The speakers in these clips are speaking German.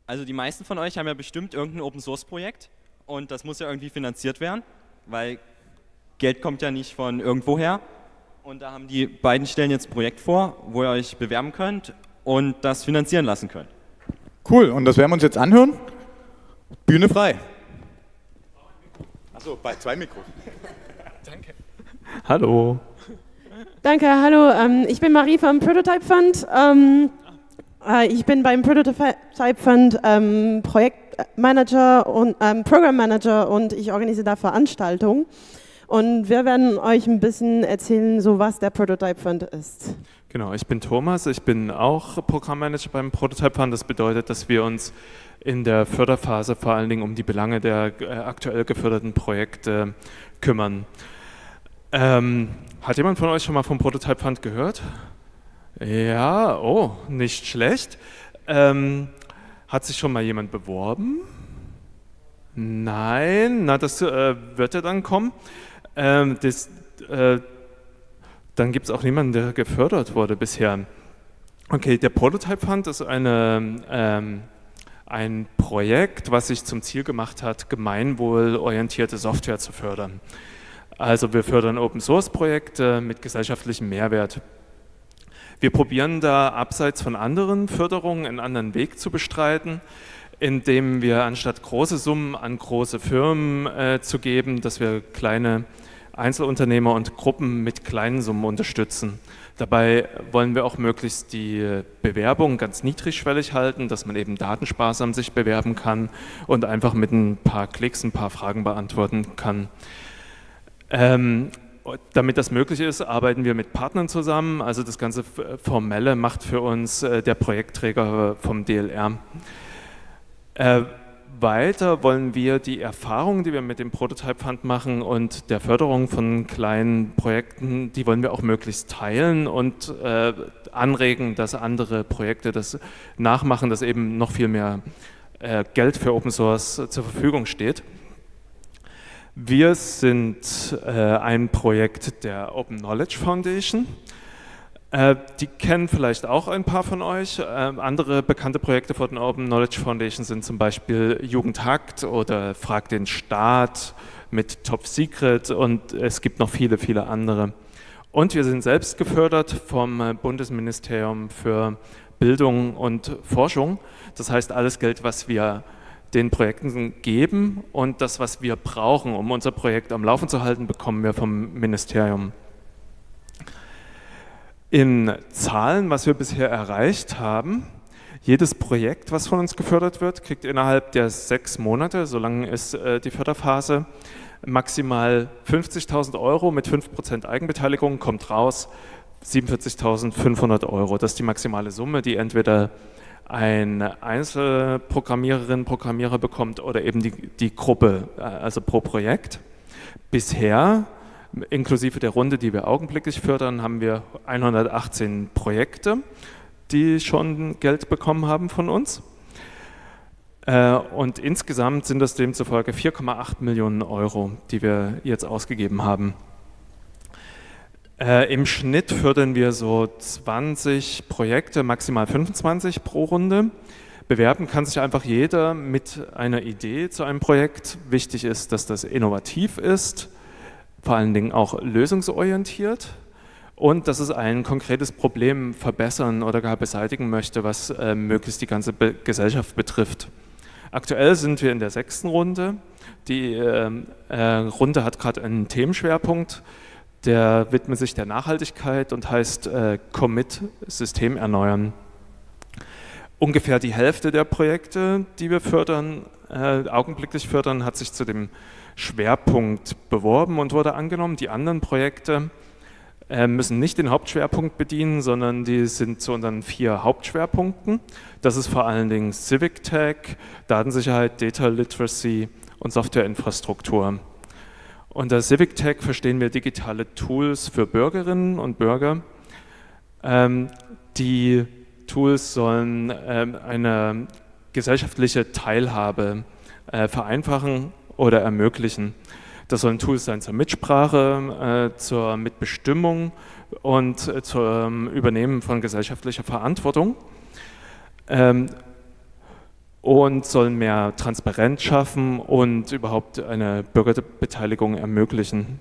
Also die meisten von euch haben ja bestimmt irgendein Open-Source-Projekt und das muss ja irgendwie finanziert werden, weil Geld kommt ja nicht von irgendwoher. Und da haben die beiden Stellen jetzt ein Projekt vor, wo ihr euch bewerben könnt und das finanzieren lassen könnt. Cool, und das werden wir uns jetzt anhören. Bühne frei. Achso, bei 2 Mikros. Danke. Hallo. Danke, hallo. Ich bin Marie vom Prototype Fund. Ich bin beim Prototype Fund Projektmanager und Programmmanager und ich organisiere da Veranstaltungen. Und wir werden euch ein bisschen erzählen, so was der Prototype Fund ist. Genau, ich bin Thomas, ich bin auch Programmmanager beim Prototype Fund. Das bedeutet, dass wir uns in der Förderphase vor allen Dingen um die Belange der aktuell geförderten Projekte kümmern. Hat jemand von euch schon mal vom Prototype Fund gehört? Ja, oh, nicht schlecht. Hat sich schon mal jemand beworben? Nein, na das wird ja dann kommen. Dann gibt es auch niemanden, der gefördert wurde bisher. Okay, der Prototype Fund ist ein Projekt, was sich zum Ziel gemacht hat, gemeinwohlorientierte Software zu fördern. Also wir fördern Open-Source-Projekte mit gesellschaftlichem Mehrwert. Wir probieren da abseits von anderen Förderungen einen anderen Weg zu bestreiten, indem wir anstatt große Summen an große Firmen zu geben, dass wir kleine Einzelunternehmer und Gruppen mit kleinen Summen unterstützen. Dabei wollen wir auch möglichst die Bewerbung ganz niedrigschwellig halten, dass man eben datensparsam sich bewerben kann und einfach mit ein paar Klicks ein paar Fragen beantworten kann. Damit das möglich ist, arbeiten wir mit Partnern zusammen. Also das ganze Formelle macht für uns der Projektträger vom DLR. Weiter wollen wir die Erfahrungen, die wir mit dem Prototype Fund machen und der Förderung von kleinen Projekten, die wollen wir auch möglichst teilen und anregen, dass andere Projekte das nachmachen, dass eben noch viel mehr Geld für Open Source zur Verfügung steht. Wir sind ein Projekt der Open Knowledge Foundation. Die kennen vielleicht auch ein paar von euch. Andere bekannte Projekte von der Open Knowledge Foundation sind zum Beispiel Jugendhackt oder Frag den Staat mit Top Secret und es gibt noch viele, viele andere. Und wir sind selbst gefördert vom Bundesministerium für Bildung und Forschung. Das heißt, alles Geld, was wir den Projekten geben und das, was wir brauchen, um unser Projekt am Laufen zu halten, bekommen wir vom Ministerium. In Zahlen, was wir bisher erreicht haben, jedes Projekt, was von uns gefördert wird, kriegt innerhalb der 6 Monate, so lange ist die Förderphase, maximal 50.000 Euro mit 5% Eigenbeteiligung, kommt raus 47.500 Euro. Das ist die maximale Summe, die entweder eine Einzelprogrammiererin, Programmierer bekommt oder eben die Gruppe, also pro Projekt. Bisher, inklusive der Runde, die wir augenblicklich fördern, haben wir 118 Projekte, die schon Geld bekommen haben von uns. Und insgesamt sind das demzufolge 4,8 Millionen Euro, die wir jetzt ausgegeben haben. Im Schnitt fördern wir so 20 Projekte, maximal 25 pro Runde. Bewerben kann sich einfach jeder mit einer Idee zu einem Projekt. Wichtig ist, dass das innovativ ist, vor allen Dingen auch lösungsorientiert und dass es ein konkretes Problem verbessern oder gar beseitigen möchte, was möglichst die ganze Gesellschaft betrifft. Aktuell sind wir in der 6. Runde. Die Runde hat gerade einen Themenschwerpunkt, der widmet sich der Nachhaltigkeit und heißt Commit System erneuern. Ungefähr die Hälfte der Projekte, die wir fördern, augenblicklich fördern, hat sich zu dem Schwerpunkt beworben und wurde angenommen. Die anderen Projekte müssen nicht den Hauptschwerpunkt bedienen, sondern die sind zu unseren 4 Hauptschwerpunkten. Das ist vor allen Dingen Civic Tech, Datensicherheit, Data Literacy und Softwareinfrastruktur. Unter Civic Tech verstehen wir digitale Tools für Bürgerinnen und Bürger. Die Tools sollen eine gesellschaftliche Teilhabe vereinfachen oder ermöglichen. Das sollen Tools sein zur Mitsprache, zur Mitbestimmung und zum Übernehmen von gesellschaftlicher Verantwortung. und sollen mehr Transparenz schaffen und überhaupt eine Bürgerbeteiligung ermöglichen.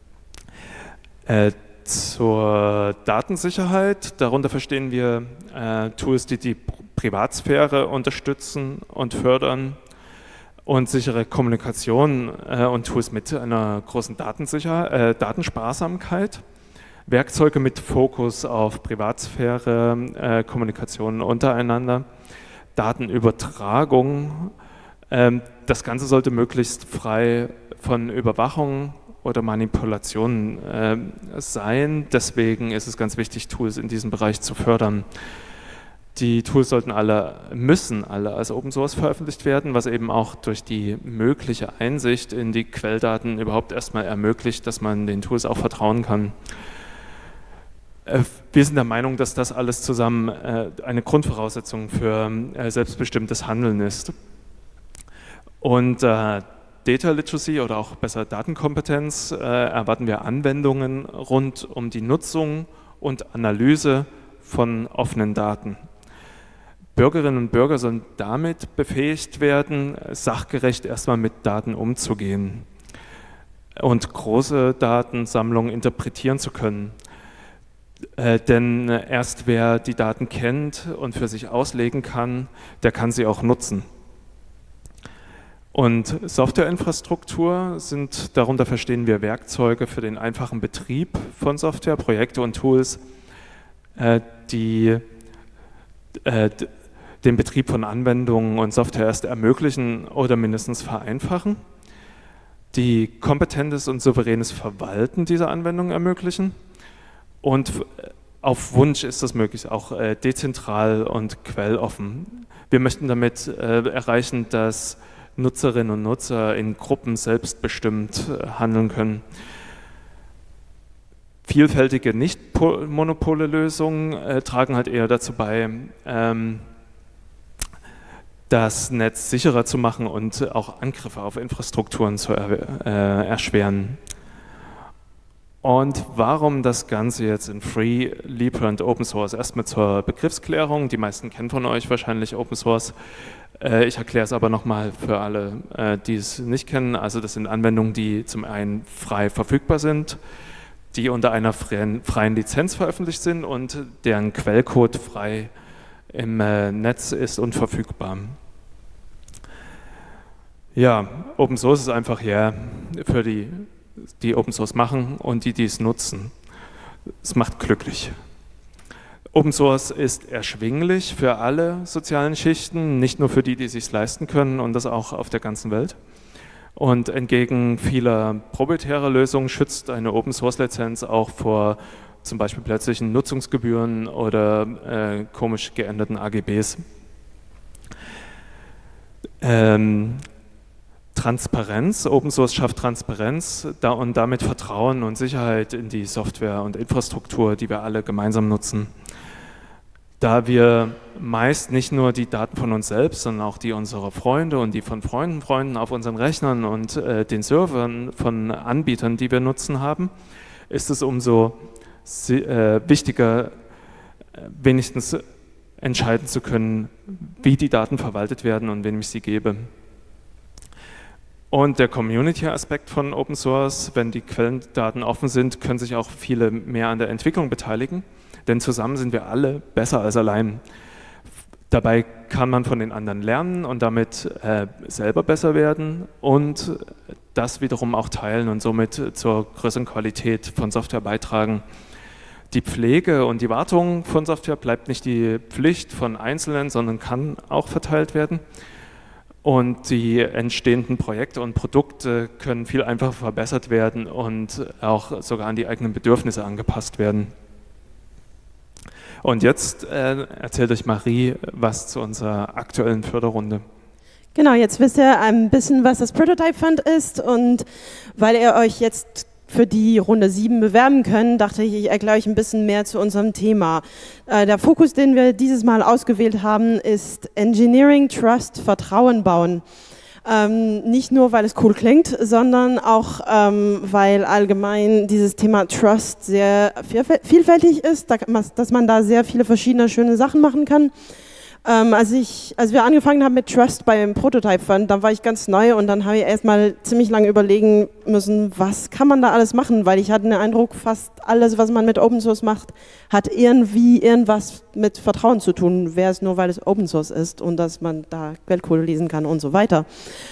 Zur Datensicherheit, darunter verstehen wir Tools, die die Privatsphäre unterstützen und fördern und sichere Kommunikation und Tools mit einer großen Datensparsamkeit. Werkzeuge mit Fokus auf Privatsphäre, Kommunikation untereinander, Datenübertragung. Das Ganze sollte möglichst frei von Überwachung oder Manipulation sein. Deswegen ist es ganz wichtig, Tools in diesem Bereich zu fördern. Die Tools müssen alle als Open Source veröffentlicht werden, was eben auch durch die mögliche Einsicht in die Quelldaten überhaupt erstmal ermöglicht, dass man den Tools auch vertrauen kann. Wir sind der Meinung, dass das alles zusammen eine Grundvoraussetzung für selbstbestimmtes Handeln ist. Und Data Literacy oder auch besser Datenkompetenz erwarten wir Anwendungen rund um die Nutzung und Analyse von offenen Daten. Bürgerinnen und Bürger sollen damit befähigt werden, sachgerecht erstmal mit Daten umzugehen und große Datensammlungen interpretieren zu können. Denn erst wer die Daten kennt und für sich auslegen kann, der kann sie auch nutzen. Und Softwareinfrastruktur darunter verstehen wir Werkzeuge für den einfachen Betrieb von Software, Projekte und Tools, die den Betrieb von Anwendungen und Software erst ermöglichen oder mindestens vereinfachen, die kompetentes und souveränes Verwalten dieser Anwendungen ermöglichen und auf Wunsch ist das möglich, auch dezentral und quelloffen. Wir möchten damit erreichen, dass Nutzerinnen und Nutzer in Gruppen selbstbestimmt handeln können. Vielfältige Nicht-Monopole-Lösungen tragen halt eher dazu bei, das Netz sicherer zu machen und auch Angriffe auf Infrastrukturen zu erschweren. Und warum das Ganze jetzt in Free, Libre und Open Source? Erstmal zur Begriffsklärung. Die meisten kennen von euch wahrscheinlich Open Source. Ich erkläre es aber nochmal für alle, die es nicht kennen. Also das sind Anwendungen, die zum einen frei verfügbar sind, die unter einer freien Lizenz veröffentlicht sind und deren Quellcode frei im Netz ist und verfügbar. Ja, Open Source ist einfach für die Open Source machen und die es nutzen. Es macht glücklich. Open Source ist erschwinglich für alle sozialen Schichten, nicht nur für die es sich leisten können und das auch auf der ganzen Welt. Und entgegen vieler proprietärer Lösungen schützt eine Open Source Lizenz auch vor zum Beispiel plötzlichen Nutzungsgebühren oder komisch geänderten AGBs. Transparenz, Open Source schafft Transparenz und damit Vertrauen und Sicherheit in die Software und Infrastruktur, die wir alle gemeinsam nutzen. Da wir meist nicht nur die Daten von uns selbst, sondern auch die unserer Freunde und die von Freunden auf unseren Rechnern und den Servern von Anbietern, die wir nutzen haben, ist es umso wichtiger, wenigstens entscheiden zu können, wie die Daten verwaltet werden und wem ich sie gebe. Und der Community-Aspekt von Open Source, wenn die Quellendaten offen sind, können sich auch viele mehr an der Entwicklung beteiligen, denn zusammen sind wir alle besser als allein. Dabei kann man von den anderen lernen und damit selber besser werden und das wiederum auch teilen und somit zur größeren Qualität von Software beitragen. Die Pflege und die Wartung von Software bleibt nicht die Pflicht von Einzelnen, sondern kann auch verteilt werden. Und die entstehenden Projekte und Produkte können viel einfacher verbessert werden und auch sogar an die eigenen Bedürfnisse angepasst werden. Und jetzt erzählt euch Marie was zu unserer aktuellen Förderrunde. Genau, jetzt wisst ihr ein bisschen, was das Prototype Fund ist und weil ihr euch jetzt für die Runde 7 bewerben können, dachte ich erkläre euch ein bisschen mehr zu unserem Thema. Der Fokus, den wir dieses Mal ausgewählt haben, ist Engineering, Trust, Vertrauen bauen. Nicht nur, weil es cool klingt, sondern auch, weil allgemein dieses Thema Trust sehr vielfältig ist, dass man da sehr viele verschiedene schöne Sachen machen kann. Als wir angefangen haben mit Trust beim Prototype Fund, dann war ich ganz neu und dann habe ich erstmal ziemlich lange überlegen müssen, was kann man da alles machen, weil ich hatte den Eindruck, fast alles, was man mit Open Source macht, hat irgendwie irgendwas mit Vertrauen zu tun, wäre es nur, weil es Open Source ist und dass man da Quellcode lesen kann und so weiter.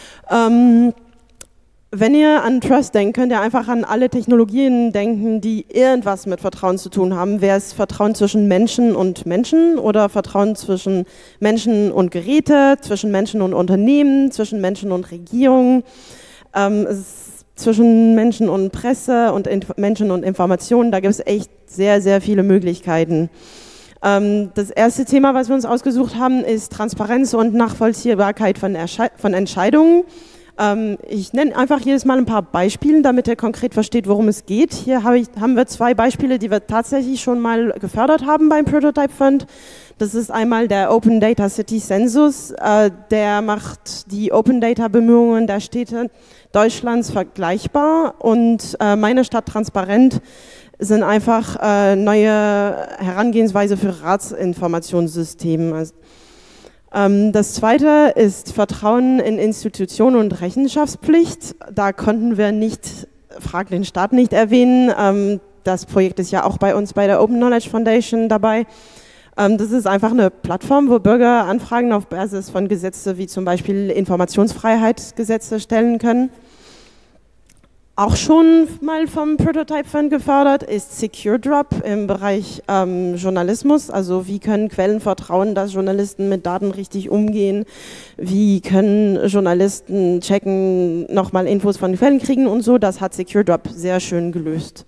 Wenn ihr an Trust denkt, könnt ihr einfach an alle Technologien denken, die irgendwas mit Vertrauen zu tun haben. Wäre es Vertrauen zwischen Menschen und Menschen oder Vertrauen zwischen Menschen und Geräte, zwischen Menschen und Unternehmen, zwischen Menschen und Regierungen, zwischen Menschen und Presse und Menschen und Informationen. Da gibt es echt sehr, sehr viele Möglichkeiten. Das erste Thema, was wir uns ausgesucht haben, ist Transparenz und Nachvollziehbarkeit von Entscheidungen. Ich nenne einfach jedes Mal ein paar Beispiele, damit ihr konkret versteht, worum es geht. Hier haben wir 2 Beispiele, die wir tatsächlich schon mal gefördert haben beim Prototype Fund. Das ist einmal der Open Data City Census. Der macht die Open Data Bemühungen der Städte Deutschlands vergleichbar und meine Stadt transparent sind einfach neue Herangehensweise für Ratsinformationssysteme. Also, das zweite ist Vertrauen in Institutionen und Rechenschaftspflicht. Da konnten wir nicht, Frag den Staat nicht erwähnen. Das Projekt ist ja auch bei uns bei der Open Knowledge Foundation dabei. Das ist einfach eine Plattform, wo Bürger Anfragen auf Basis von Gesetzen wie zum Beispiel Informationsfreiheitsgesetze stellen können. Auch schon mal vom Prototype Fund gefördert ist SecureDrop im Bereich Journalismus. Also wie können Quellen vertrauen, dass Journalisten mit Daten richtig umgehen? Wie können Journalisten checken, nochmal Infos von Quellen kriegen und so? Das hat SecureDrop sehr schön gelöst.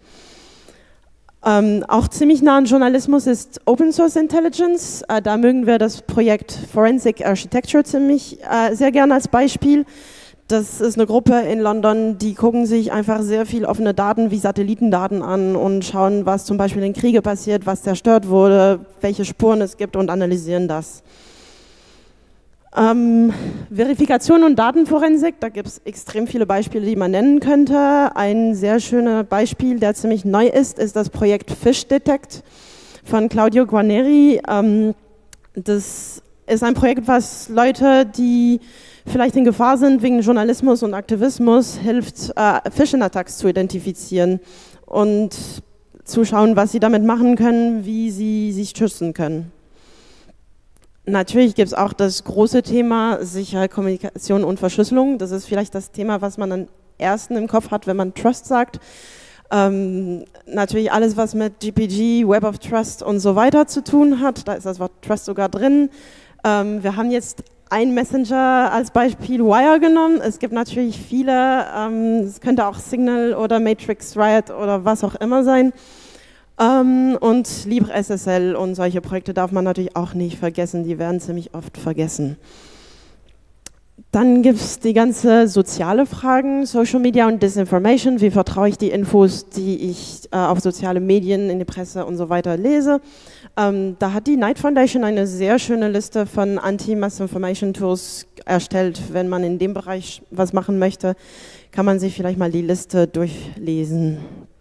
Auch ziemlich nah an Journalismus ist Open Source Intelligence. Da mögen wir das Projekt Forensic Architecture sehr gerne als Beispiel. Das ist eine Gruppe in London, die gucken sich einfach sehr viel offene Daten wie Satellitendaten an und schauen, was zum Beispiel in Kriege passiert, was zerstört wurde, welche Spuren es gibt und analysieren das. Verifikation und Datenforensik, da gibt es extrem viele Beispiele, die man nennen könnte. Ein sehr schönes Beispiel, der ziemlich neu ist das Projekt Fish Detect von Claudio Guarneri. Das ist ein Projekt, was Leute, die vielleicht in Gefahr sind wegen Journalismus und Aktivismus, hilft, Phishing-Attacks zu identifizieren und zu schauen, was sie damit machen können, wie sie sich schützen können. Natürlich gibt es auch das große Thema sichere Kommunikation und Verschlüsselung. Das ist vielleicht das Thema, was man am ersten im Kopf hat, wenn man Trust sagt. Natürlich alles, was mit GPG, Web of Trust und so weiter zu tun hat. Da ist das Wort Trust sogar drin. Wir haben jetzt ein Messenger als Beispiel Wire genommen. Es gibt natürlich viele, es könnte auch Signal oder Matrix Riot oder was auch immer sein. Und LibreSSL und solche Projekte darf man natürlich auch nicht vergessen, die werden ziemlich oft vergessen. Dann gibt es die ganze soziale Fragen, Social Media und Disinformation. Wie vertraue ich die Infos, die ich auf soziale Medien, in die Presse und so weiter lese? Da hat die Knight Foundation eine sehr schöne Liste von Anti-Mass-Information-Tools erstellt. Wenn man in dem Bereich was machen möchte, kann man sich vielleicht mal die Liste durchlesen.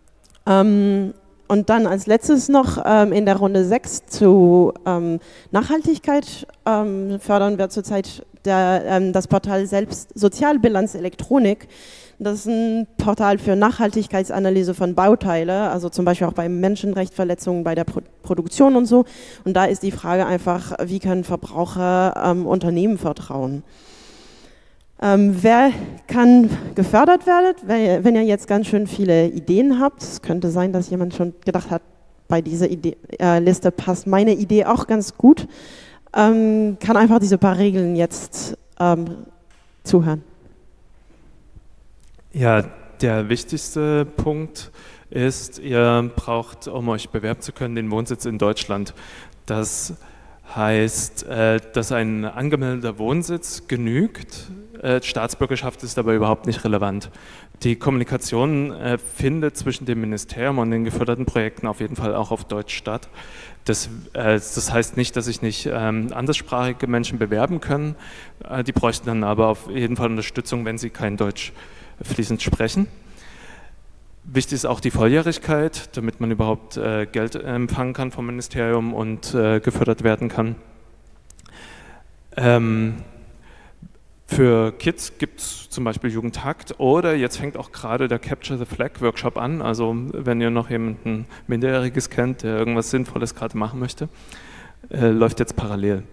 Und dann als letztes noch in der Runde 6 zu Nachhaltigkeit fördern wir zurzeit das Portal selbst Sozialbilanz Elektronik. Das ist ein Portal für Nachhaltigkeitsanalyse von Bauteile, also zum Beispiel auch bei Menschenrechtsverletzungen bei der Produktion und so. Und da ist die Frage einfach, wie können Verbraucher Unternehmen vertrauen? Wer kann gefördert werden, wenn ihr jetzt ganz schön viele Ideen habt? Es könnte sein, dass jemand schon gedacht hat, bei dieser Liste passt meine Idee auch ganz gut. Kann einfach diese paar Regeln jetzt zuhören. Ja, der wichtigste Punkt ist, ihr braucht, um euch bewerben zu können, den Wohnsitz in Deutschland. Das heißt, dass ein angemeldeter Wohnsitz genügt. Staatsbürgerschaft ist aber überhaupt nicht relevant. Die Kommunikation findet zwischen dem Ministerium und den geförderten Projekten auf jeden Fall auch auf Deutsch statt. Das heißt nicht, dass sich nicht anderssprachige Menschen bewerben können. Die bräuchten dann aber auf jeden Fall Unterstützung, wenn sie kein Deutsch fließend sprechen. Wichtig ist auch die Volljährigkeit, damit man überhaupt Geld empfangen kann vom Ministerium und gefördert werden kann. Für Kids gibt es zum Beispiel Jugendhakt oder jetzt fängt auch gerade der Capture the Flag Workshop an. Also wenn ihr noch jemanden Minderjähriges kennt, der irgendwas Sinnvolles gerade machen möchte, läuft jetzt parallel.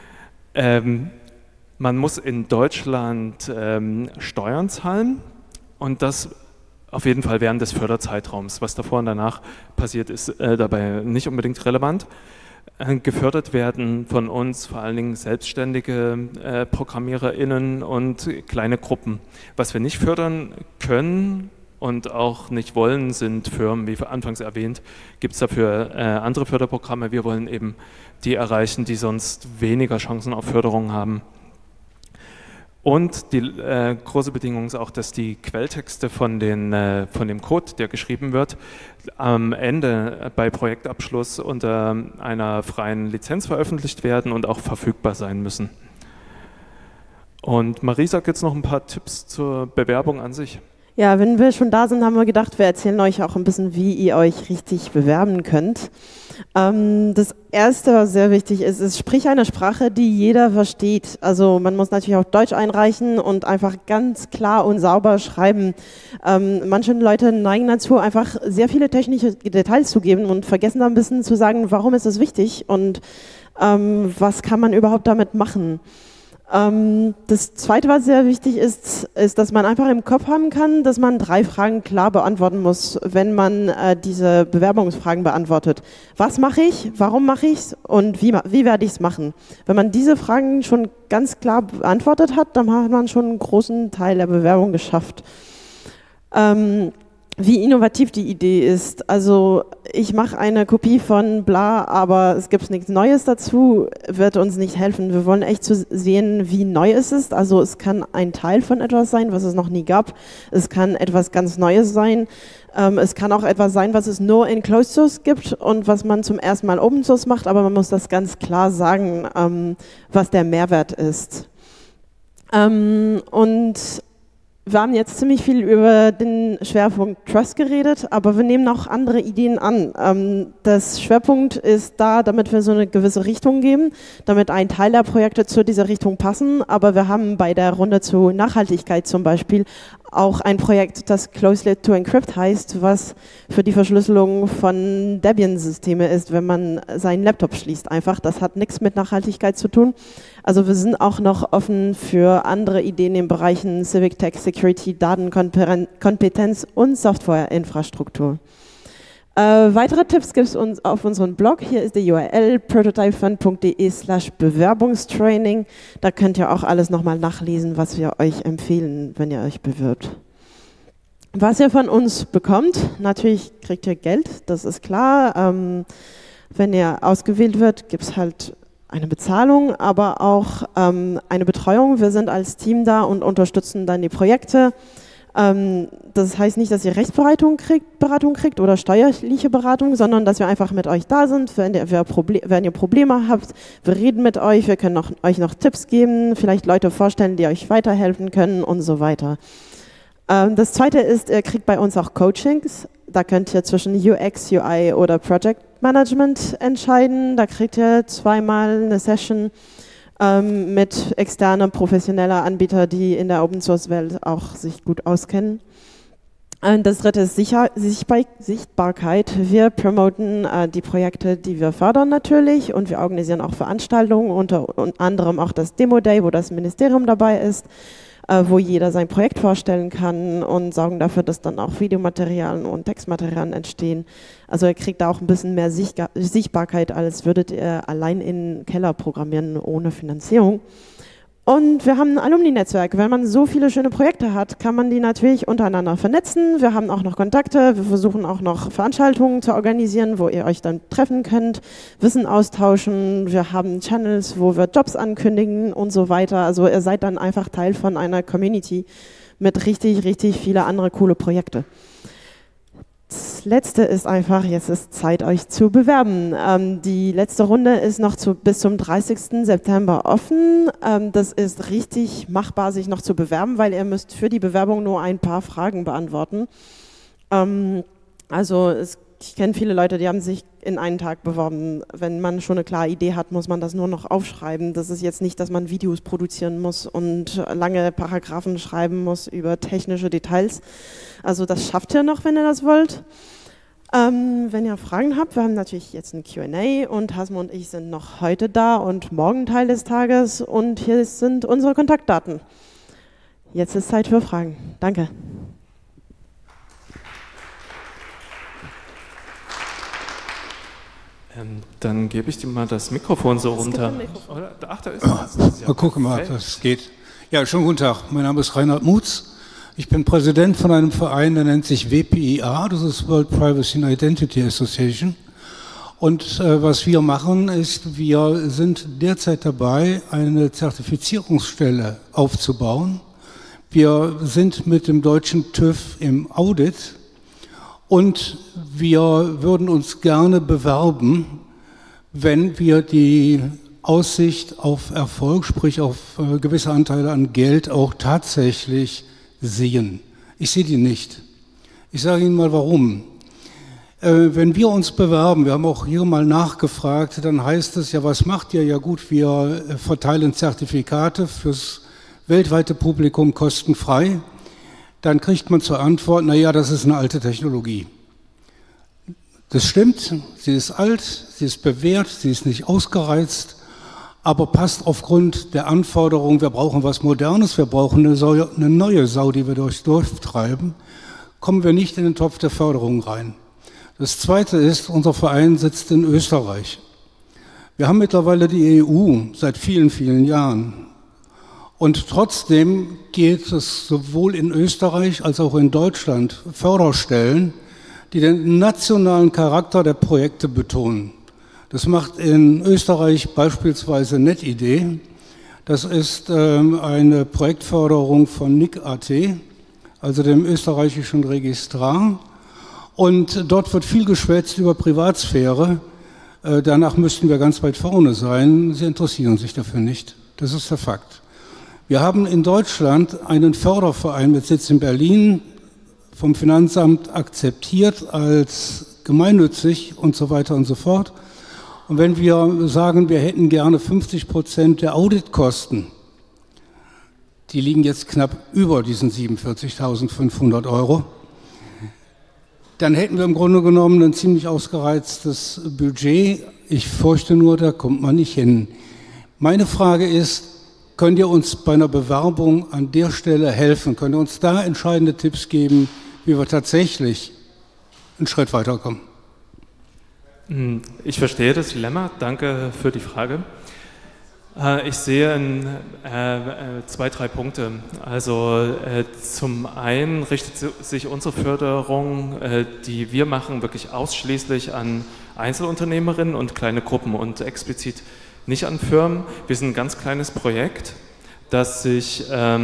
Man muss in Deutschland Steuern zahlen und das auf jeden Fall während des Förderzeitraums. Was davor und danach passiert, ist dabei nicht unbedingt relevant. Gefördert werden von uns vor allen Dingen selbstständige ProgrammiererInnen und kleine Gruppen. Was wir nicht fördern können und auch nicht wollen, sind Firmen, wie anfangs erwähnt, gibt es dafür andere Förderprogramme. Wir wollen eben die erreichen, die sonst weniger Chancen auf Förderung haben. Und die große Bedingung ist auch, dass die Quelltexte von dem Code, der geschrieben wird, am Ende bei Projektabschluss unter einer freien Lizenz veröffentlicht werden und auch verfügbar sein müssen. Und Marie sagt jetzt noch ein paar Tipps zur Bewerbung an sich. Ja, wenn wir schon da sind, haben wir gedacht, wir erzählen euch auch ein bisschen, wie ihr euch richtig bewerben könnt. Das Erste, was sehr wichtig ist, sprich eine Sprache, die jeder versteht. Also man muss natürlich auch Deutsch einreichen und einfach ganz klar und sauber schreiben. Manche Leute neigen dazu, einfach sehr viele technische Details zu geben und vergessen da ein bisschen zu sagen, warum ist es wichtig und was kann man überhaupt damit machen. Das Zweite, was sehr wichtig ist, dass man einfach im Kopf haben kann, dass man 3 Fragen klar beantworten muss, wenn man diese Bewerbungsfragen beantwortet. Was mache ich, warum mache ich es und wie werde ich es machen? Wenn man diese Fragen schon ganz klar beantwortet hat, dann hat man schon einen großen Teil der Bewerbung geschafft. Wie innovativ die Idee ist. Also ich mache eine Kopie von bla, aber es gibt nichts Neues dazu, wird uns nicht helfen. Wir wollen echt sehen, wie neu es ist. Also es kann ein Teil von etwas sein, was es noch nie gab. Es kann etwas ganz Neues sein. Es kann auch etwas sein, was es nur in Closed Source gibt und was man zum ersten Mal Open Source macht, aber man muss das ganz klar sagen, was der Mehrwert ist. Und wir haben jetzt ziemlich viel über den Schwerpunkt Trust geredet, aber wir nehmen auch andere Ideen an. Das Schwerpunkt ist da, damit wir so eine gewisse Richtung geben, damit ein Teil der Projekte zu dieser Richtung passen, aber wir haben bei der Runde zu Nachhaltigkeit zum Beispiel auch ein Projekt, das Closely to Encrypt heißt, was für die Verschlüsselung von Debian-Systeme ist, wenn man seinen Laptop schließt einfach. Das hat nichts mit Nachhaltigkeit zu tun. Also wir sind auch noch offen für andere Ideen in den Bereichen Civic Tech Security, Datenkompetenz und Softwareinfrastruktur. Weitere Tipps gibt es uns auf unserem Blog. Hier ist die URL prototypefund.de/Bewerbungstraining. Da könnt ihr auch alles nochmal nachlesen, was wir euch empfehlen, wenn ihr euch bewirbt. Was ihr von uns bekommt, natürlich kriegt ihr Geld, das ist klar. Wenn ihr ausgewählt wird, gibt es halt eine Bezahlung, aber auch eine Betreuung. Wir sind als Team da und unterstützen dann die Projekte. Das heißt nicht, dass ihr Rechtsberatung kriegt oder steuerliche Beratung, sondern dass wir einfach mit euch da sind, wenn ihr Probleme habt. Wir reden mit euch, wir können euch noch Tipps geben, vielleicht Leute vorstellen, die euch weiterhelfen können und so weiter. Das Zweite ist, ihr kriegt bei uns auch Coachings. Da könnt ihr zwischen UX, UI oder Project Management entscheiden. Da kriegt ihr 2-mal eine Session mit externen, professioneller Anbieter, die in der Open-Source-Welt auch sich gut auskennen. Das Dritte ist Sichtbarkeit. Wir promoten die Projekte, die wir fördern natürlich und wir organisieren auch Veranstaltungen, unter anderem auch das Demo-Day, wo das Ministerium dabei ist, wo jeder sein Projekt vorstellen kann und sorgen dafür, dass dann auch Videomaterialien und Textmaterialien entstehen. Also ihr kriegt da auch ein bisschen mehr Sichtbarkeit, als würdet ihr allein in den Keller programmieren ohne Finanzierung. Und wir haben ein Alumni-Netzwerk. Wenn man so viele schöne Projekte hat, kann man die natürlich untereinander vernetzen. Wir haben auch noch Kontakte. Wir versuchen auch noch Veranstaltungen zu organisieren, wo ihr euch dann treffen könnt, Wissen austauschen. Wir haben Channels, wo wir Jobs ankündigen und so weiter. Also ihr seid dann einfach Teil von einer Community mit richtig, richtig viele andere coole Projekte. Das Letzte ist einfach, jetzt ist Zeit, euch zu bewerben. Die letzte Runde ist noch bis zum 30. September offen. Das ist richtig machbar, sich noch zu bewerben, weil ihr müsst für die Bewerbung nur ein paar Fragen beantworten. Also es ich kenne viele Leute, die haben sich in einen Tag beworben. Wenn man schon eine klare Idee hat, muss man das nur noch aufschreiben. Das ist jetzt nicht, dass man Videos produzieren muss und lange Paragraphen schreiben muss über technische Details. Also das schafft ihr noch, wenn ihr das wollt. Wenn ihr Fragen habt, wir haben natürlich jetzt ein Q&A und Hasmo und ich sind noch heute da und morgen Teil des Tages und hier sind unsere Kontaktdaten. Jetzt ist Zeit für Fragen. Danke. Dann gebe ich dir mal das Mikrofon so runter. Ach, da ist es. Ja, guck mal, das geht. Ja, schönen guten Tag. Mein Name ist Reinhard Mutz. Ich bin Präsident von einem Verein, der nennt sich WPIA, das ist World Privacy and Identity Association. Und was wir machen ist, wir sind derzeit dabei, eine Zertifizierungsstelle aufzubauen. Wir sind mit dem deutschen TÜV im Audit und wir würden uns gerne bewerben, wenn wir die Aussicht auf Erfolg, sprich auf gewisse Anteile an Geld auch tatsächlich sehen. Ich sehe die nicht. Ich sage Ihnen mal warum. Wenn wir uns bewerben, wir haben auch hier mal nachgefragt, dann heißt es ja, was macht ihr? Ja gut, wir verteilen Zertifikate fürs weltweite Publikum kostenfrei. Dann kriegt man zur Antwort, naja, das ist eine alte Technologie. Das stimmt, sie ist alt, sie ist bewährt, sie ist nicht ausgereizt, aber passt aufgrund der Anforderungen, wir brauchen was Modernes, wir brauchen eine neue Sau, die wir durchs Dorf treiben, kommen wir nicht in den Topf der Förderung rein. Das Zweite ist, unser Verein sitzt in Österreich. Wir haben mittlerweile die EU seit vielen, vielen Jahren. Und trotzdem geht es sowohl in Österreich als auch in Deutschland Förderstellen, die den nationalen Charakter der Projekte betonen. Das macht in Österreich beispielsweise NetID. Das ist eine Projektförderung von NIC.at, also dem österreichischen Registrar. Und dort wird viel geschwätzt über Privatsphäre. Danach müssten wir ganz weit vorne sein. Sie interessieren sich dafür nicht. Das ist der Fakt. Wir haben in Deutschland einen Förderverein mit Sitz in Berlin, vom Finanzamt akzeptiert als gemeinnützig und so weiter und so fort. Und wenn wir sagen, wir hätten gerne 50% der Auditkosten, die liegen jetzt knapp über diesen 47.500 €, dann hätten wir im Grunde genommen ein ziemlich ausgereiztes Budget. Ich fürchte nur, da kommt man nicht hin. Meine Frage ist, könnt ihr uns bei einer Bewerbung an der Stelle helfen? Könnt ihr uns da entscheidende Tipps geben, wie wir tatsächlich einen Schritt weiterkommen? Ich verstehe das Dilemma. Danke für die Frage. Ich sehe zwei, drei Punkte. Also zum einen richtet sich unsere Förderung, die wir machen, wirklich ausschließlich an Einzelunternehmerinnen und kleine Gruppen und explizit nicht an Firmen. Wir sind ein ganz kleines Projekt, das sich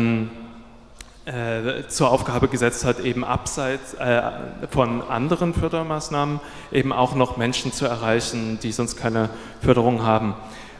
zur Aufgabe gesetzt hat, eben abseits von anderen Fördermaßnahmen eben auch noch Menschen zu erreichen, die sonst keine Förderung haben.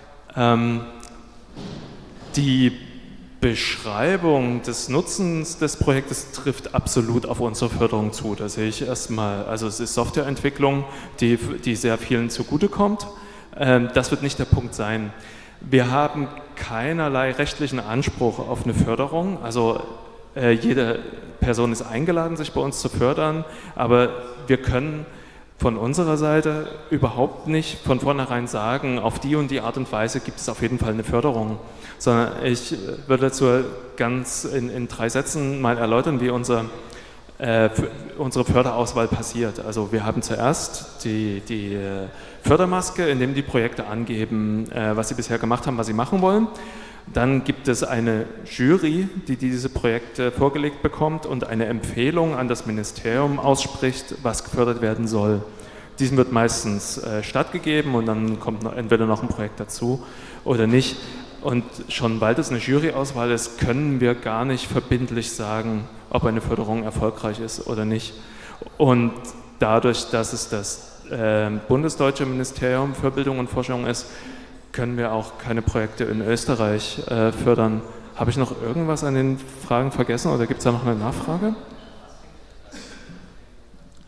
Die Beschreibung des Nutzens des Projektes trifft absolut auf unsere Förderung zu. Da sehe ich erstmal, also es ist Softwareentwicklung, die sehr vielen zugutekommt. Das wird nicht der Punkt sein. Wir haben keinerlei rechtlichen Anspruch auf eine Förderung. Also jede Person ist eingeladen, sich bei uns zu fördern, aber wir können von unserer Seite überhaupt nicht von vornherein sagen, auf die und die Art und Weise gibt es auf jeden Fall eine Förderung, sondern ich würde dazu ganz in 3 Sätzen mal erläutern, wie unsere Förderauswahl passiert. Also wir haben zuerst die Fördermaske, in dem die Projekte angeben, was sie bisher gemacht haben, was sie machen wollen. Dann gibt es eine Jury, die diese Projekte vorgelegt bekommt und eine Empfehlung an das Ministerium ausspricht, was gefördert werden soll. Diesem wird meistens stattgegeben und dann kommt entweder noch ein Projekt dazu oder nicht. Und schon weil das eine Juryauswahl ist, können wir gar nicht verbindlich sagen, ob eine Förderung erfolgreich ist oder nicht. Und dadurch, dass es das bundesdeutsche Ministerium für Bildung und Forschung ist, können wir auch keine Projekte in Österreich fördern. Habe ich noch irgendwas an den Fragen vergessen oder gibt es da noch eine Nachfrage?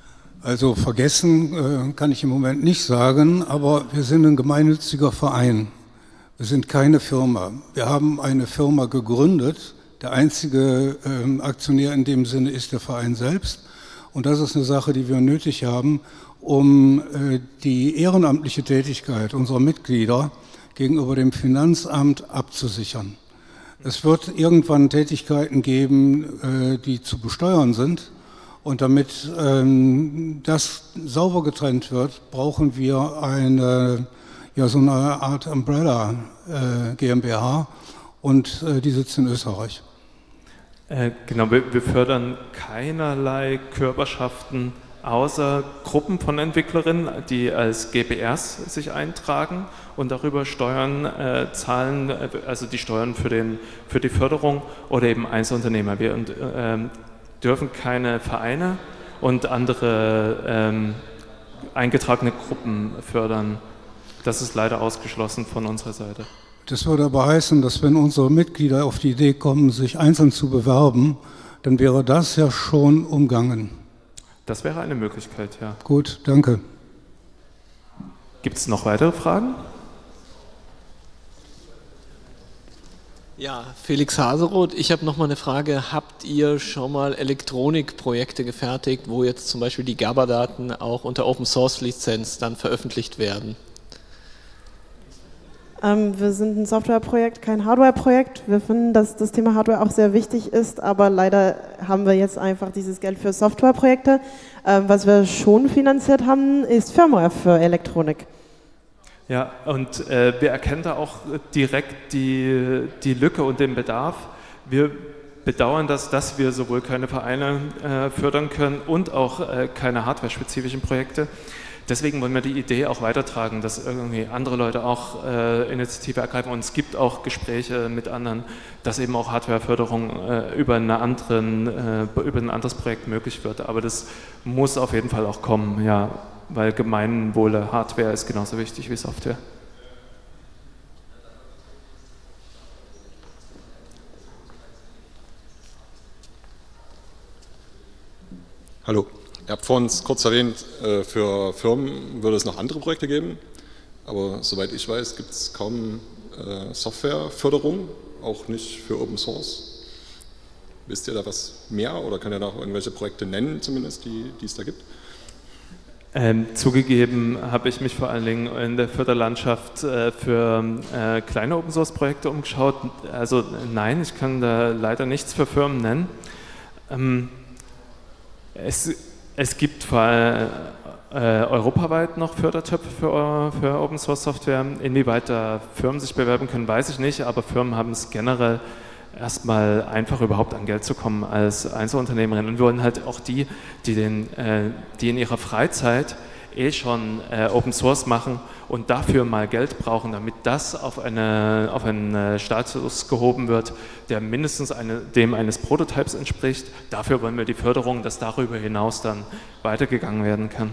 Also vergessen kann ich im Moment nicht sagen, aber wir sind ein gemeinnütziger Verein. Wir sind keine Firma. Wir haben eine Firma gegründet. Der einzige Aktionär in dem Sinne ist der Verein selbst. Und das ist eine Sache, die wir nötig haben, um die ehrenamtliche Tätigkeit unserer Mitglieder gegenüber dem Finanzamt abzusichern. Es wird irgendwann Tätigkeiten geben, die zu besteuern sind. Und damit das sauber getrennt wird, brauchen wir so eine Art Umbrella GmbH und die sitzt in Österreich. Genau, wir fördern keinerlei Körperschaften außer Gruppen von Entwicklerinnen, die als GbRs sich eintragen und darüber Steuern zahlen, also die Steuern für die Förderung oder eben Einzelunternehmer. Wir dürfen keine Vereine und andere eingetragene Gruppen fördern. Das ist leider ausgeschlossen von unserer Seite. Das würde aber heißen, dass wenn unsere Mitglieder auf die Idee kommen, sich einzeln zu bewerben, dann wäre das ja schon umgangen. Das wäre eine Möglichkeit, ja. Gut, danke. Gibt es noch weitere Fragen? Ja, Felix Haseroth, ich habe noch mal eine Frage. Habt ihr schon mal Elektronikprojekte gefertigt, wo jetzt zum Beispiel die GABA-Daten auch unter Open-Source-Lizenz dann veröffentlicht werden? Wir sind ein Softwareprojekt, kein Hardwareprojekt. Wir finden, dass das Thema Hardware auch sehr wichtig ist, aber leider haben wir jetzt einfach dieses Geld für Softwareprojekte. Was wir schon finanziert haben, ist Firmware für Elektronik. Ja, und wir erkennen da auch direkt die Lücke und den Bedarf. Wir bedauern das, dass wir sowohl keine Vereine fördern können und auch keine hardware-spezifischen Projekte. Deswegen wollen wir die Idee auch weitertragen, dass irgendwie andere Leute auch Initiative ergreifen, und es gibt auch Gespräche mit anderen, dass eben auch Hardwareförderung über ein anderes Projekt möglich wird. Aber das muss auf jeden Fall auch kommen, ja, weil Gemeinwohle Hardware ist genauso wichtig wie Software. Hallo. Ihr habt vorhin kurz erwähnt, für Firmen würde es noch andere Projekte geben, aber soweit ich weiß, gibt es kaum Softwareförderung, auch nicht für Open Source. Wisst ihr da was mehr oder könnt ihr da auch irgendwelche Projekte nennen, zumindest, die es da gibt? Zugegeben habe ich mich vor allen Dingen in der Förderlandschaft für kleine Open Source Projekte umgeschaut. Also nein, ich kann da leider nichts für Firmen nennen. Es gibt europaweit noch Fördertöpfe für Open Source Software. Inwieweit da Firmen sich bewerben können, weiß ich nicht, aber Firmen haben es generell erstmal einfach überhaupt an Geld zu kommen als Einzelunternehmerin. Und wir wollen halt auch die in ihrer Freizeit schon Open Source machen und dafür mal Geld brauchen, damit das auf einen Status gehoben wird, der mindestens dem eines Prototypes entspricht. Dafür wollen wir die Förderung, dass darüber hinaus dann weitergegangen werden kann.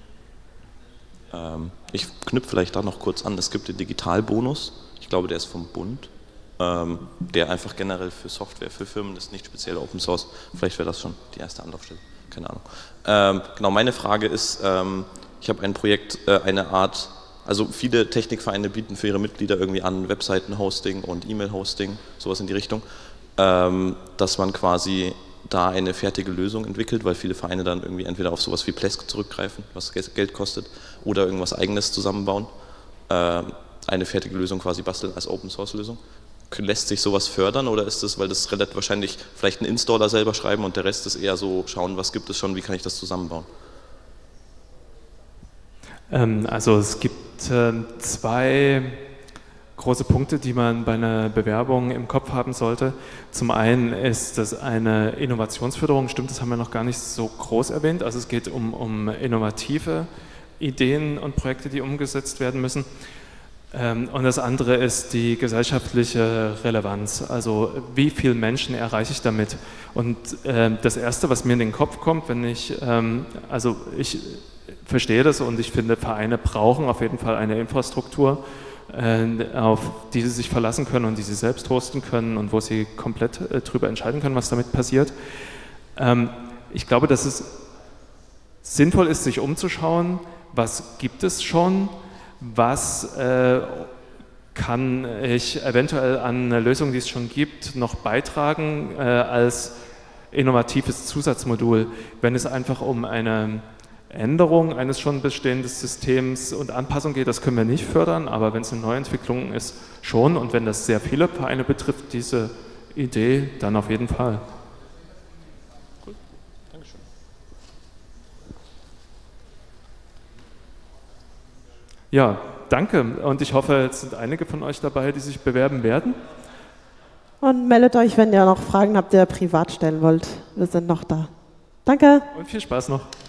Ich knüpfe vielleicht da noch kurz an. Es gibt den Digitalbonus, ich glaube, der ist vom Bund, der einfach generell für Software, für Firmen ist, nicht speziell Open Source. Vielleicht wäre das schon die erste Anlaufstelle, keine Ahnung. Genau, meine Frage ist, ich habe ein Projekt, eine Art, also viele Technikvereine bieten für ihre Mitglieder irgendwie an Webseiten-Hosting und E-Mail-Hosting, sowas in die Richtung, dass man quasi da eine fertige Lösung entwickelt, weil viele Vereine dann irgendwie entweder auf sowas wie Plesk zurückgreifen, was Geld kostet, oder irgendwas Eigenes zusammenbauen, eine fertige Lösung quasi basteln als Open-Source-Lösung. Lässt sich sowas fördern oder ist das, weil das relativ wahrscheinlich vielleicht einen Installer selber schreiben und der Rest ist eher so schauen, was gibt es schon, wie kann ich das zusammenbauen? Also es gibt zwei große Punkte, die man bei einer Bewerbung im Kopf haben sollte. Zum einen ist das eine Innovationsförderung, stimmt, das haben wir noch gar nicht so groß erwähnt. Also es geht um innovative Ideen und Projekte, die umgesetzt werden müssen. Und das andere ist die gesellschaftliche Relevanz, also wie viele Menschen erreiche ich damit. Und das Erste, was mir in den Kopf kommt, wenn ich verstehe das und ich finde, Vereine brauchen auf jeden Fall eine Infrastruktur, auf die sie sich verlassen können und die sie selbst hosten können und wo sie komplett darüber entscheiden können, was damit passiert. Ich glaube, dass es sinnvoll ist, sich umzuschauen, was gibt es schon, was kann ich eventuell an Lösungen, die es schon gibt, noch beitragen als innovatives Zusatzmodul. Wenn es einfach um eine Änderung eines schon bestehenden Systems und Anpassung geht, das können wir nicht fördern, aber wenn es eine Neuentwicklung ist, schon. Und wenn das sehr viele Vereine betrifft, diese Idee, dann auf jeden Fall. Cool, Dankeschön. Ja, danke. Und ich hoffe, es sind einige von euch dabei, die sich bewerben werden. Und meldet euch, wenn ihr noch Fragen habt, die ihr privat stellen wollt. Wir sind noch da. Danke. Und viel Spaß noch.